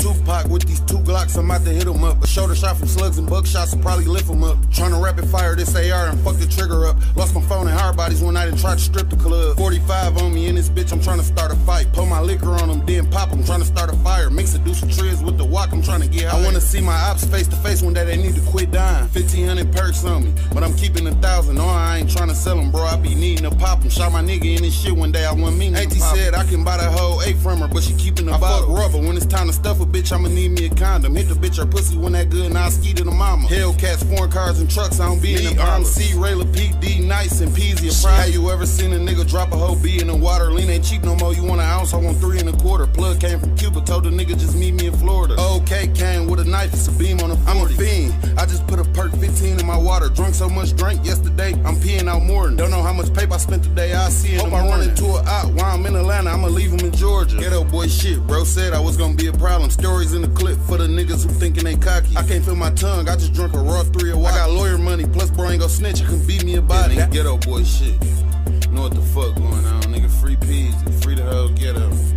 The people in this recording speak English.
Tupac with these 2 Glocks, I'm out to hit 'em up. A shoulder shot from slugs and buckshots will probably lift 'em up. Tryna rapid fire this AR and fuck the trigger up. Lost my phone and hard bodies one night and tried to strip the club. 45 on me in this bitch, I'm tryna start a fight. Pour my liquor on them, then pop 'em, tryna start a fire. Mix a deuce of triz with the wok, I'm tryna get high. I wanna see my ops face to face one day, they need to quit dying. 1,500 perks on me, but I'm keeping 1,000. No, I ain't tryna sell 'em, bro, I be needing to pop 'em. Shot my nigga in this shit one day, I want me. Auntie said I can buy the whole 8 from her, but she keeping the bottle. Fuck rubber, when it's time to stuff a bitch, I'ma need me a condom. Hit the bitch, her pussy when that good, now I ski to the mama. Hellcats, foreign cars and trucks, I don't be in the RMC, Rayla, PD, Nice and Peasy. Have you ever seen a nigga drop a whole B in the water? Lean ain't cheap no more, you want an ounce, I want 3 1/4. Plug came from Cuba, told the nigga just meet me in Florida. OK came with a knife, it's a beam on a 40. I'm a fiend, I just put a perk 15 in my water. Drunk so much drink yesterday, I'm peeing out more. Don't know how much paper I spent today, I'll see in the morning. Hope I run into a op while I'm in Atlanta, I'ma leave him in Georgia. Ghetto boy shit, bro said I was gonna be a problem. Stories in the clip for the niggas who thinking they cocky. I can't feel my tongue, I just drunk a raw 3 of water. I got lawyer money, plus bro ain't gon' snitch, you can beat me a body. Ghetto boy shit, know what the fuck going on, nigga. Free peas, free the whole ghetto.